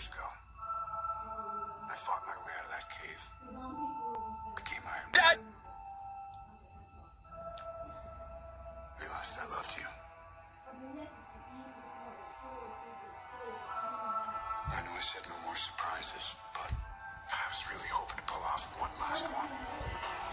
years ago. I fought my way out of that cave. Became Iron Man. Dad! Realized I loved you. I know I said no more surprises, but I was really hoping to pull off one last one.